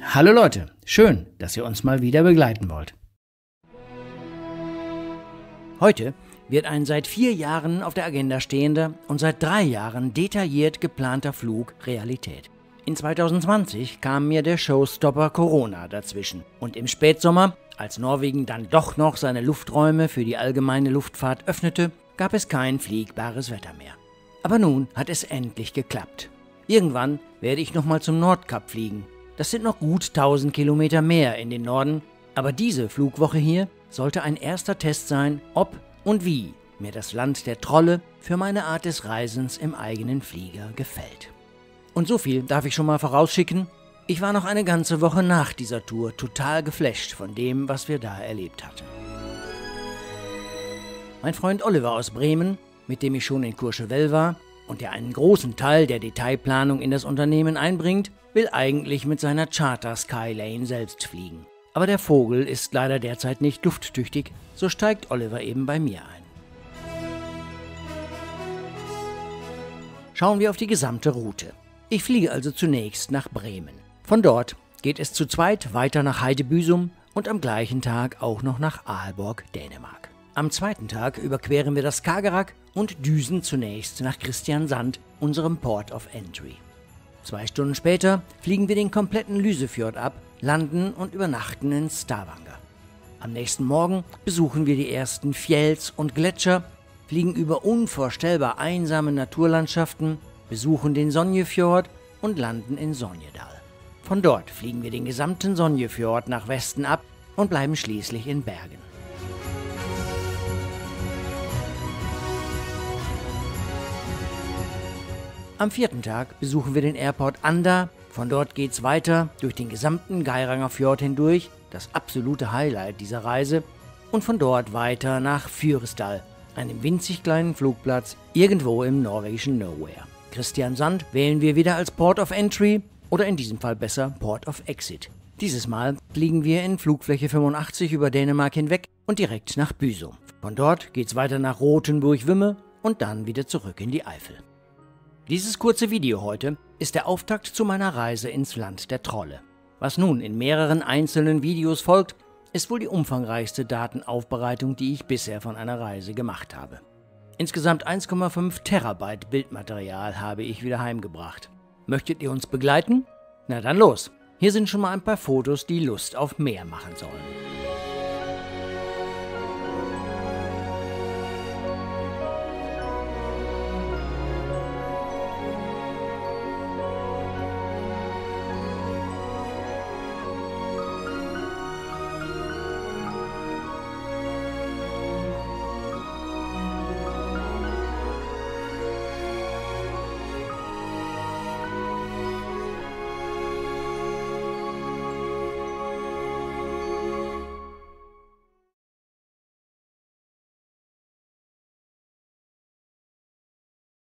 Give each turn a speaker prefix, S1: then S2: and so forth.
S1: Hallo Leute, schön, dass ihr uns mal wieder begleiten wollt. Heute wird ein seit 4 Jahren auf der Agenda stehender und seit 3 Jahren detailliert geplanter Flug Realität. In 2020 kam mir der Showstopper Corona dazwischen und im Spätsommer, als Norwegen dann doch noch seine Lufträume für die allgemeine Luftfahrt öffnete, gab es kein fliegbares Wetter mehr. Aber nun hat es endlich geklappt. Irgendwann werde ich nochmal zum Nordkap fliegen. Das sind noch gut 1000 Kilometer mehr in den Norden, aber diese Flugwoche hier sollte ein erster Test sein, ob und wie mir das Land der Trolle für meine Art des Reisens im eigenen Flieger gefällt. Und so viel darf ich schon mal vorausschicken: Ich war noch eine ganze Woche nach dieser Tour total geflasht von dem, was wir da erlebt hatten. Mein Freund Oliver aus Bremen, mit dem ich schon in Courchevel war und der einen großen Teil der Detailplanung in das Unternehmen einbringt, will eigentlich mit seiner Charter Skylane selbst fliegen. Aber der Vogel ist leider derzeit nicht lufttüchtig, so steigt Oliver eben bei mir ein. Schauen wir auf die gesamte Route. Ich fliege also zunächst nach Bremen. Von dort geht es zu zweit weiter nach Heidebüsum und am gleichen Tag auch noch nach Aalborg, Dänemark. Am zweiten Tag überqueren wir das Skagerrak und düsen zunächst nach Kristiansand, unserem Port of Entry. 2 Stunden später fliegen wir den kompletten Lysefjord ab, landen und übernachten in Stavanger. Am nächsten Morgen besuchen wir die ersten Fjells und Gletscher, fliegen über unvorstellbar einsame Naturlandschaften, besuchen den Sonjefjord und landen in Sonjedal. Von dort fliegen wir den gesamten Sonjefjord nach Westen ab und bleiben schließlich in Bergen. Am 4. Tag besuchen wir den Airport Anda. Von dort geht's weiter durch den gesamten Geiranger Fjord hindurch, das absolute Highlight dieser Reise, und von dort weiter nach Fyresdal, einem winzig kleinen Flugplatz irgendwo im norwegischen Nowhere. Kristiansand wählen wir wieder als Port of Entry oder in diesem Fall besser Port of Exit. Dieses Mal fliegen wir in Flugfläche 85 über Dänemark hinweg und direkt nach Büsum. Von dort geht's weiter nach Rothenburg-Wümme und dann wieder zurück in die Eifel. Dieses kurze Video heute ist der Auftakt zu meiner Reise ins Land der Trolle. Was nun in mehreren einzelnen Videos folgt, ist wohl die umfangreichste Datenaufbereitung, die ich bisher von einer Reise gemacht habe. Insgesamt 1,5 Terabyte Bildmaterial habe ich wieder heimgebracht. Möchtet ihr uns begleiten? Na dann los! Hier sind schon mal ein paar Fotos, die Lust auf mehr machen sollen.